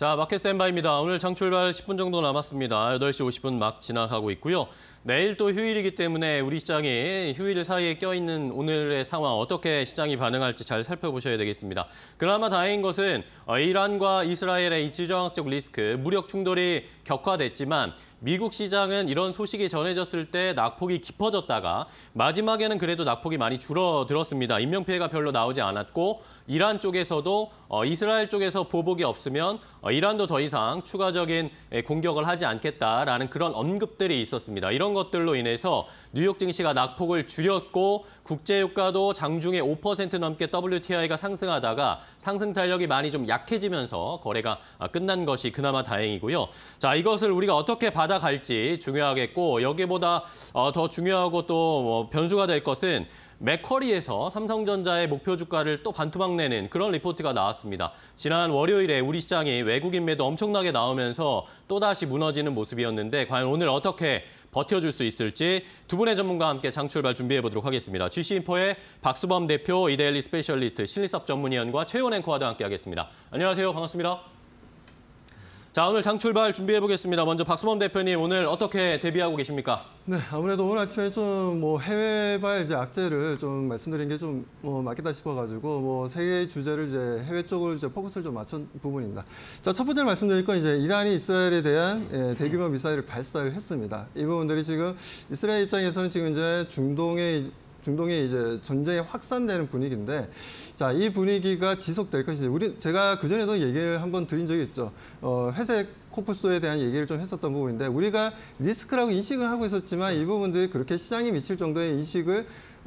자, 마켓 스탠바이입니다. 오늘 장 출발 10분 정도 남았습니다. 8시 50분 막 지나가고 있고요. 내일 또 휴일이기 때문에 우리 시장이 휴일 사이에 껴있는 오늘의 상황, 어떻게 시장이 반응할지 잘 살펴보셔야 되겠습니다. 그나마 다행인 것은 이란과 이스라엘의 이 지정학적 리스크, 무력 충돌이 격화됐지만 미국 시장은 이런 소식이 전해졌을 때 낙폭이 깊어졌다가 마지막에는 그래도 낙폭이 많이 줄어들었습니다. 인명피해가 별로 나오지 않았고 이란 쪽에서도 이스라엘 쪽에서 보복이 없으면 이란도 더 이상 추가적인 공격을 하지 않겠다라는 그런 언급들이 있었습니다. 이런 것들로 인해서 뉴욕 증시가 낙폭을 줄였고 국제유가도 장중에 5% 넘게 WTI가 상승하다가 상승 탄력이 많이 좀 약해지면서 거래가 끝난 것이 그나마 다행이고요. 자, 이것을 우리가 어떻게 받아갈지 중요하겠고 여기보다 더 중요하고 또 변수가 될 것은 맥쿼리에서 삼성전자의 목표 주가를 또 반토막 내는 그런 리포트가 나왔습니다. 지난 월요일에 우리 시장이 외국인 매도 엄청나게 나오면서 또다시 무너지는 모습이었는데 과연 오늘 어떻게 버텨줄 수 있을지 두 분의 전문가와 함께 장출발 준비해보도록 하겠습니다. GC인포의 박수범 대표, 이데일리 스페셜리스트, 실리섭 전문위원과 최훈 앵커와도 함께하겠습니다. 안녕하세요. 반갑습니다. 자, 오늘 장출발 준비해보겠습니다. 먼저 박수범 대표님, 오늘 어떻게 대비하고 계십니까? 네, 아무래도 오늘 아침에 좀 해외발 이제 악재를 좀 말씀드린 게 좀 맞겠다 싶어가지고 세 주제를 이제 해외 쪽으로 이제 포커스를 좀 맞춘 부분입니다. 자, 첫 번째로 말씀드릴 건 이제 이란이 이스라엘에 대한 대규모 미사일을 발사를 했습니다. 이 부분들이 지금 이스라엘 입장에서는 지금 이제 중동에 이제 전쟁이 확산되는 분위기인데, 자, 이 분위기가 지속될 것이지. 제가 그전에도 얘기를 한번 드린 적이 있죠. 회색 코프소에 대한 얘기를 좀 했었던 부분인데, 우리가 리스크라고 인식을 하고 있었지만 이 부분들이 그렇게 시장에 미칠 정도의 인식을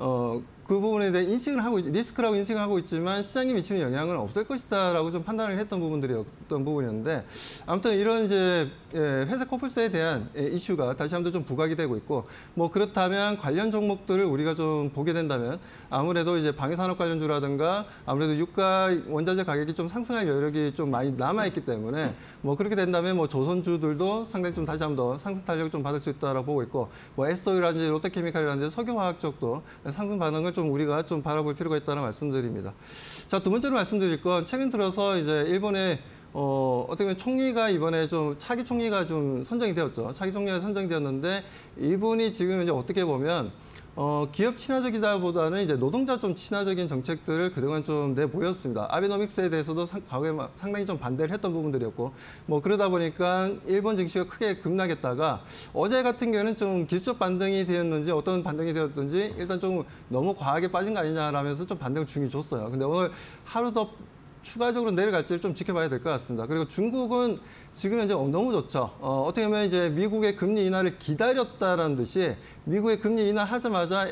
그 부분에 대해 리스크라고 인식을 하고 있지만 시장에 미치는 영향은 없을 것이다라고 좀 판단을 했던 부분들이었던 부분이었는데, 아무튼 이런 이제 회색 코뿔소에 대한 이슈가 다시 한번 좀 부각이 되고 있고, 그렇다면 관련 종목들을 우리가 좀 보게 된다면 아무래도 이제 방위산업 관련주라든가 아무래도 유가 원자재 가격이 좀 상승할 여력이 좀 많이 남아있기 때문에 그렇게 된다면 조선주들도 상당히 좀 다시 한번 더 상승 탄력을 좀 받을 수 있다라고 보고 있고, SO유라든지 롯데케미칼이라든지 석유화학 쪽도 상승 반응을 좀 우리가 좀 바라볼 필요가 있다는 말씀드립니다. 자, 두 번째로 말씀드릴 건 최근 들어서 이제 일본의 어떻게 보면 총리가 이번에 좀 차기 총리가 좀 선정이 되었죠. 차기 총리가 선정이 되었는데 이분이 지금 이제 어떻게 보면 기업 친화적이다보다는 이제 노동자 좀 친화적인 정책들을 그동안 좀 내보였습니다. 아베노믹스에 대해서도 과거에 상당히 좀 반대를 했던 부분들이었고, 그러다 보니까 일본 증시가 크게 급락했다가 어제 같은 경우에는 좀 기술적 반등이 되었는지 어떤 반등이 되었든지 일단 좀 너무 과하게 빠진 거 아니냐라면서 좀 반등을 중이 줬어요. 근데 오늘 하루 더 추가적으로 내려갈지를 좀 지켜봐야 될 것 같습니다. 그리고 중국은 지금 현재 너무 좋죠. 어떻게 보면 이제 미국의 금리 인하를 기다렸다라는 듯이 미국의 금리 인하하자마자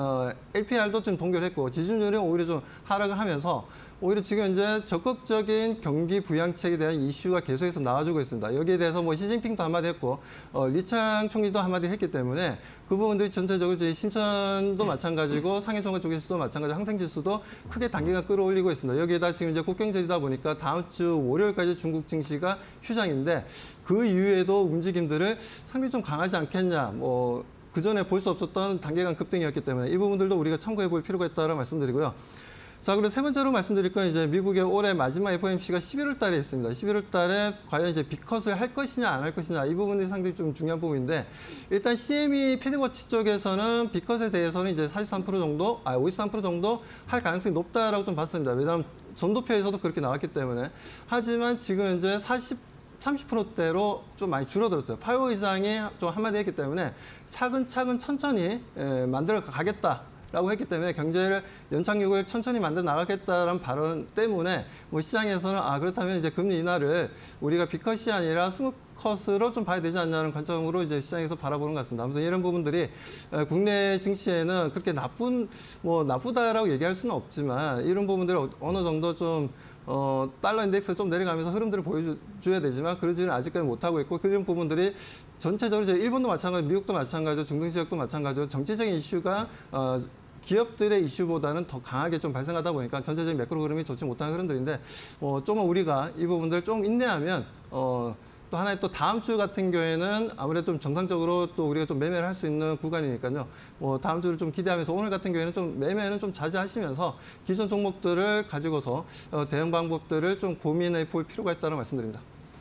LPR도 좀 동결했고 지준율이 오히려 좀 하락을 하면서 오히려 지금 현재 적극적인 경기 부양책에 대한 이슈가 계속해서 나와주고 있습니다. 여기에 대해서 시진핑도 한마디 했고 리창 총리도 한마디 했기 때문에 그 부분들이 전체적으로 이제 심천도 마찬가지고 상해종가 쪽에서도 마찬가지고 항생지수도 크게 단기간 끌어올리고 있습니다. 여기에다 지금 이제 국경절이다 보니까 다음 주 월요일까지 중국 증시가 휴장인데 그 이후에도 움직임들을 상당히 좀 강하지 않겠냐. 그전에 볼 수 없었던 단기간 급등이었기 때문에 이 부분들도 우리가 참고해 볼 필요가 있다고 말씀드리고요. 자, 그리고 세 번째로 말씀드릴 건 이제 미국의 올해 마지막 FOMC가 11월 달에 있습니다. 11월 달에 과연 이제 빅컷을 할 것이냐 안 할 것이냐 이 부분이 상당히 좀 중요한 부분인데, 일단 CME 피드워치 쪽에서는 빅컷에 대해서는 이제 53% 정도 할 가능성이 높다라고 좀 봤습니다. 왜냐하면 전도표에서도 그렇게 나왔기 때문에. 하지만 지금 현재 30%대로 좀 많이 줄어들었어요. 파월 의장이 좀 한마디 했기 때문에 차근차근 천천히 만들어 가겠다. 라고 했기 때문에 경제를 연착륙을 천천히 만들어 나가겠다라는 발언 때문에 시장에서는 그렇다면 이제 금리 인하를 우리가 빅컷이 아니라 스무컷으로 좀 봐야 되지 않냐는 관점으로 이제 시장에서 바라보는 것 같습니다. 아무튼 이런 부분들이 국내 증시에는 그렇게 나쁘다라고 얘기할 수는 없지만 이런 부분들을 어느 정도 좀 달러 인덱스가 좀 내려가면서 흐름들을 보여줘야 되지만 그러지는 아직까지 못하고 있고, 그런 부분들이 전체적으로 이제 일본도 마찬가지고 미국도 마찬가지고 중동 지역도 마찬가지고 정치적인 이슈가 기업들의 이슈보다는 더 강하게 좀 발생하다 보니까 전체적인 매크로 흐름이 좋지 못한 흐름들인데 조금 우리가 이 부분들을 좀 인내하면 또 하나의 또 다음 주 같은 경우에는 아무래도 좀 정상적으로 또 우리가 좀 매매를 할 수 있는 구간이니까요. 다음 주를 좀 기대하면서 오늘 같은 경우에는 좀 매매는 좀 자제하시면서 기존 종목들을 가지고서 대응 방법들을 좀 고민해 볼 필요가 있다는 말씀드립니다.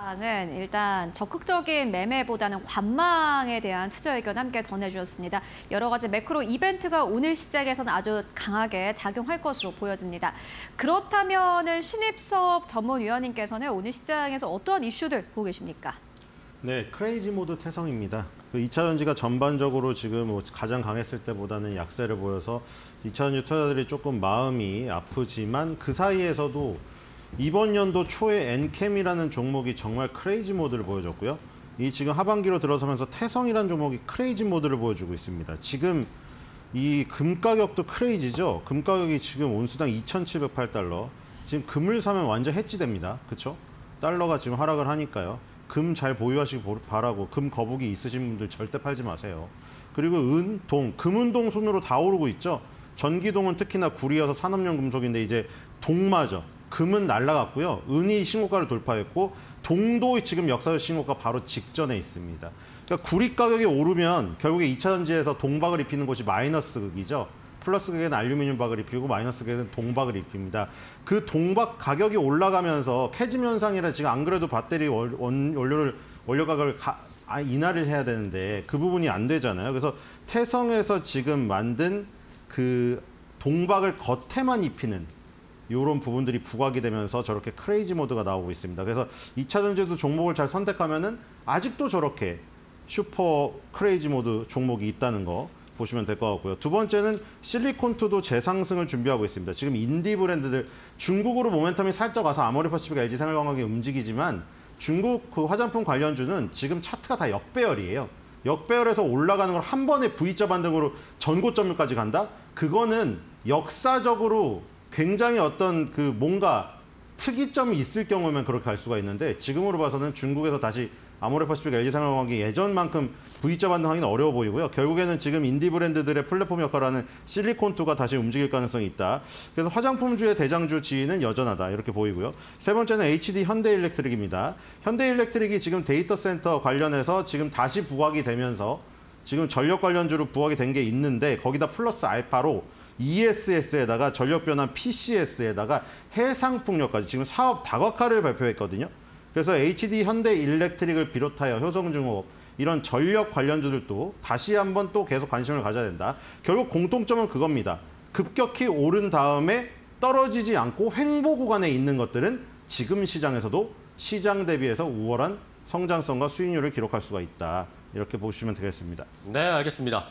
은 일단 적극적인 매매보다는 관망에 대한 투자 의견 함께 전해주셨습니다. 여러 가지 매크로 이벤트가 오늘 시장에서는 아주 강하게 작용할 것으로 보여집니다. 그렇다면 신입사업 전문위원님께서는 오늘 시장에서 어떠한 이슈들 보고 계십니까? 네, 크레이지 모드 태성입니다. 그 2차전지가 전반적으로 지금 뭐 가장 강했을 때보다는 약세를 보여서 2차전지 투자자들이 조금 마음이 아프지만 그 사이에서도 이번 연도 초에 엔캠이라는 종목이 정말 크레이지 모드를 보여줬고요. 이 지금 하반기로 들어서면서 태성이라는 종목이 크레이지 모드를 보여주고 있습니다. 지금 이 금 가격도 크레이지죠. 금 가격이 지금 온수당 2,708달러. 지금 금을 사면 완전 해지됩니다. 그렇죠? 달러가 지금 하락을 하니까요. 금 잘 보유하시기 바라고 금 거북이 있으신 분들 절대 팔지 마세요. 그리고 은, 동, 금은동 순으로 다 오르고 있죠. 전기동은 특히나 구리여서 산업용 금속인데 이제 동마저. 금은 날라갔고요. 은이 신고가를 돌파했고 동도 지금 역사적 신고가 바로 직전에 있습니다. 그러니까 구리 가격이 오르면 결국에 2차전지에서 동박을 입히는 곳이 마이너스 극이죠. 플러스 극에는 알루미늄 박을 입히고 마이너스 극에는 동박을 입힙니다. 그 동박 가격이 올라가면서 캐즘 현상이라 지금 안 그래도 배터리 원료 가격을 인하를 해야 되는데 그 부분이 안 되잖아요. 그래서 태성에서 지금 만든 그 동박을 겉에만 입히는 이런 부분들이 부각이 되면서 저렇게 크레이지 모드가 나오고 있습니다. 그래서 2차전지도 종목을 잘 선택하면은 아직도 저렇게 슈퍼 크레이지 모드 종목이 있다는 거 보시면 될 것 같고요. 두 번째는 실리콘투도 재상승을 준비하고 있습니다. 지금 인디 브랜드들 중국으로 모멘텀이 살짝 와서 아모레퍼시픽, LG생활건강이 움직이지만 중국 그 화장품 관련주는 지금 차트가 다 역배열이에요. 역배열에서 올라가는 걸 한 번에 V자 반등으로 전고점까지 간다? 그거는 역사적으로 굉장히 어떤 그 뭔가 특이점이 있을 경우면 그렇게 갈 수가 있는데 지금으로 봐서는 중국에서 다시 아모레퍼시픽, LG생활건강이 예전만큼 V자 반등하기는 어려워 보이고요. 결국에는 지금 인디 브랜드들의 플랫폼 역할을 하는 실리콘투가 다시 움직일 가능성이 있다. 그래서 화장품주의 대장주 지위는 여전하다 이렇게 보이고요. 세 번째는 HD 현대일렉트릭입니다. 현대일렉트릭이 지금 데이터 센터 관련해서 지금 다시 부각이 되면서 지금 전력 관련주로 부각이 된 게 있는데 거기다 플러스 알파로 ESS에다가 전력 변환 PCS에다가 해상풍력까지 지금 사업 다각화를 발표했거든요. 그래서 HD 현대일렉트릭을 비롯하여 효성중공업 이런 전력 관련주들도 다시 한번 또 계속 관심을 가져야 된다. 결국 공통점은 그겁니다. 급격히 오른 다음에 떨어지지 않고 횡보 구간에 있는 것들은 지금 시장에서도 시장 대비해서 우월한 성장성과 수익률을 기록할 수가 있다. 이렇게 보시면 되겠습니다. 네, 알겠습니다.